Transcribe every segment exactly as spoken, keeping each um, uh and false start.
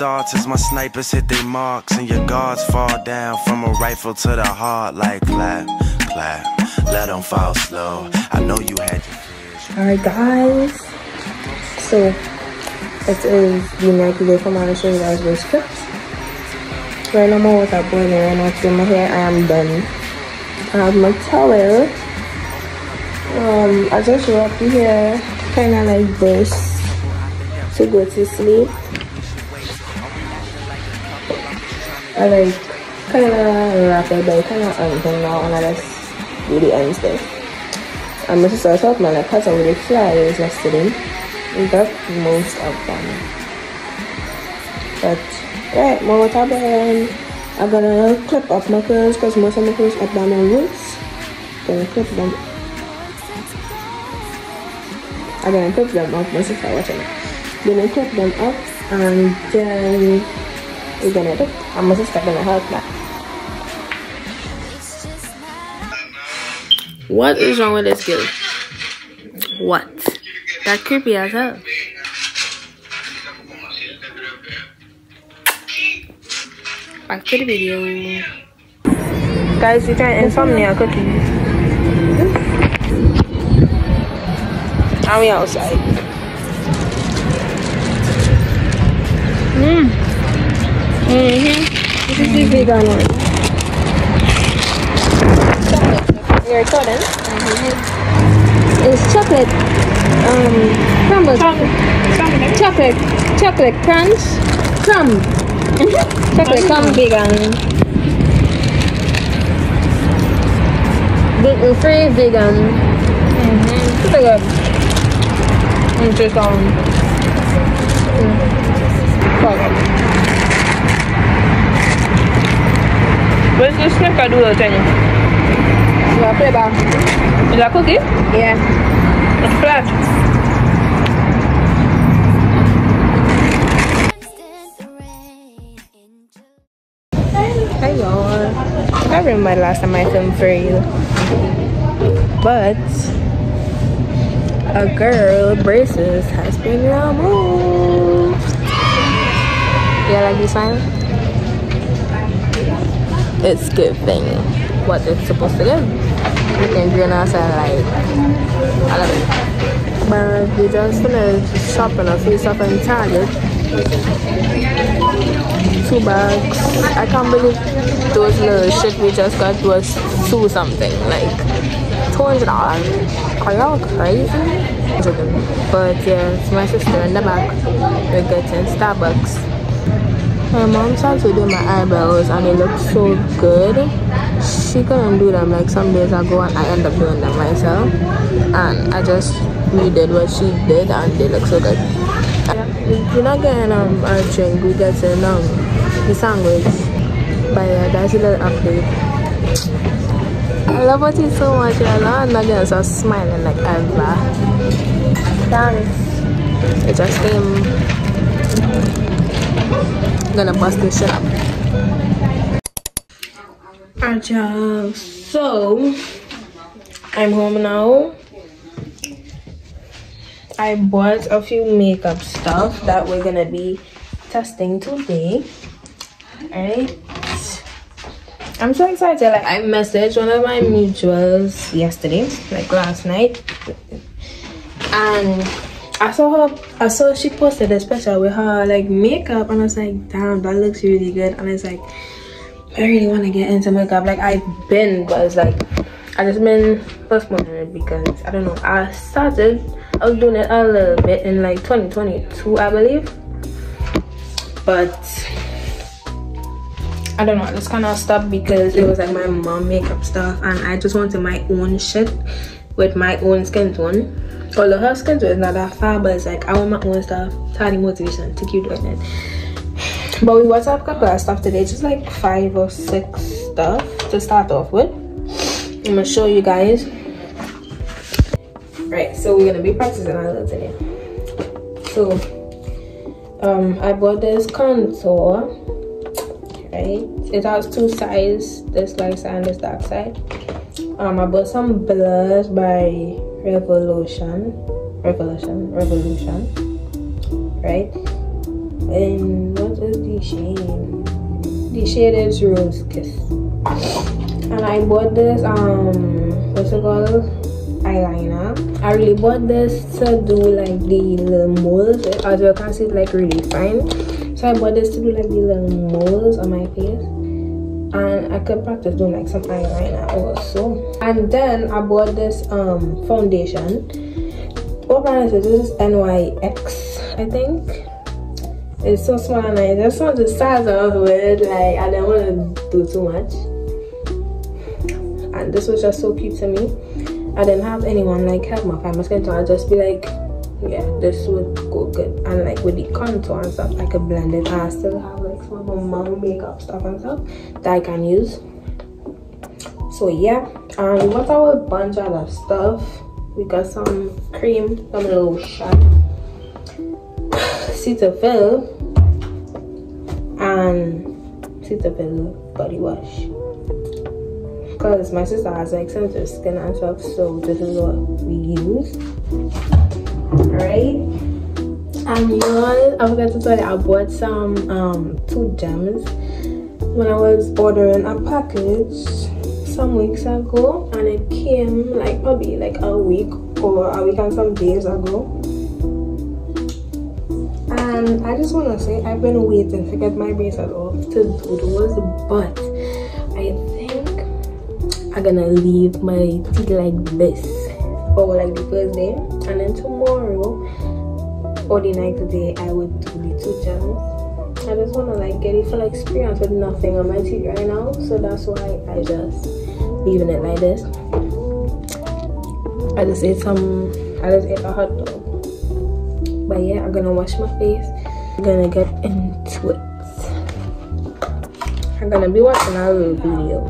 starts as my snipers hit their marks and your guards fall down from a rifle to the heart like clap, clap, let them fall slow. I know you had your fears. Alright guys, so it is the next day from my show you guys the script. Right now my water boiling and I feel my hair, I am done. I have my towel. Um, I just wrap the hair kind of like this to go to sleep. I like kind of wrap it, but kind of unthing now, and I just do the ends there. And my sister taught me like cut away the flies yesterday. We got most of them. But right, my water boiling. I'm gonna clip up my curls because most of my curls up down my roots. Gonna clip them. I'm gonna clip them up. My sister watching it. Gonna clip them up and then we're gonna do it. And my sister gonna help me. What is wrong with this girl? What? That creepy as hell. Back to the video. Guys, we trying insomnia cookies. And we outside. Mmm. Mm-hmm. This is the vegan one. Chocolate. You're recording? Mm-hmm. It's chocolate. Um, crumble. Chocolate. Chocolate. Chocolate crunch. Crumb. Chocolate crumb vegan. Gluten free vegan. Mm-hmm. Pretty good. It's just um mm. Where's the snickerdoodle thing? You wanna play back? Is that cookie? Yeah. It's flat. Hey y'all. I remember the last time I filmed for you. But a girl braces has been removed. Yeah, like this one? It's giving what it's supposed to give. You can green us and like I love it. But we just finished shopping a few stuff in Target. Two bags. I can't believe those little shit we just got was two something, like two hundred dollars. Are y'all crazy? But yeah, it's my sister in the back. We're getting Starbucks. My mom started to do my eyebrows and they look so good. She couldn't do them like some days ago and I end up doing them myself. And I just redid what she did and they look so good. We're not getting um, a drink, we're getting um, the sandwich. But yeah, that's a little update. I love what it's so much. I love I'm not gonna start smiling like ever. Thanks. It just came. I'm gonna bust this shit up. Alright y'all, so I'm home now. I bought a few makeup stuff that we're gonna be testing today. Alright, I'm so excited. Like I messaged one of my mutuals yesterday, like last night, and I saw her, I saw she posted a special with her like makeup and I was like, damn, that looks really good. And it's like, I really want to get into makeup. Like I've been, but it's like I just been postponing it because I don't know. I started, I was doing it a little bit in like twenty twenty-two, I believe, but I don't know, I just kind of stopped because it was like my mom makeup stuff and I just wanted my own shit with my own skin tone. Although her skin tone is not that far, but it's like I want my own stuff to have the motivation to keep doing it. But we bought up a couple of stuff today, just like five or six stuff to start off with. I'm gonna show you guys. Right, so we're gonna be practicing a little today. So um I bought this contour, right? It has two sides, this light side and this dark side. um I bought some blush by Revolution Revolution Revolution right? And what is the shade? The shade is Rose Kiss. And I bought this, um, what's it called? Eyeliner. I really bought this to do like the little moles. As you can see, it's like really fine. So I bought this to do like the little moles on my face. And I could practice doing like some eyeliner also. And then I bought this um foundation. What brand is it? This is N Y X, I think. It's so small and I just want to start off with, like, I didn't want to do too much. And this was just so cute to me. I didn't have anyone like help my find my skin tone. I'd just be like, yeah, this would go good. And like with the contour and stuff, I could blend it. And I still have like some of my mom makeup stuff and stuff that I can use. So yeah, and we got our bunch of other stuff. We got some cream, some little shot, Cetaphil, and Cetaphil body wash. Because my sister has like sensitive skin and stuff, so this is what we use. Alright, and y'all, I forgot to tell you, I bought some um two gems when I was ordering a package some weeks ago, and it came like probably like a week or a week and some days ago. And I just want to say, I've been waiting to get my bracelet off to do those, but I think I'm gonna leave my teeth like this for like the first day, and then tomorrow or the next day I would do the two gems. I just want to like get a full experience with nothing on my teeth right now, so that's why I just leaving it like this. I just ate some I just ate a hot dog. But yeah, I'm gonna wash my face. I'm gonna get into it. I'm gonna be watching a little video.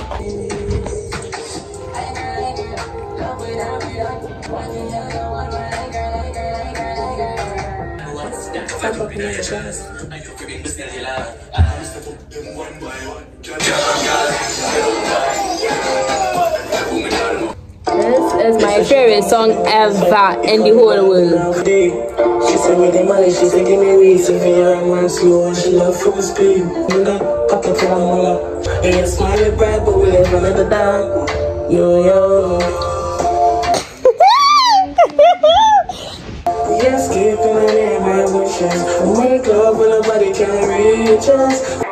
This is my favorite song ever in the whole world. She said with the money, she said give me weed, so me around my slow, and she love full speed. You got pocket to the mother, and you smile bright, but we live another time. Yo yo. We escape in my neighborhood wishes. We make love when nobody can reach us.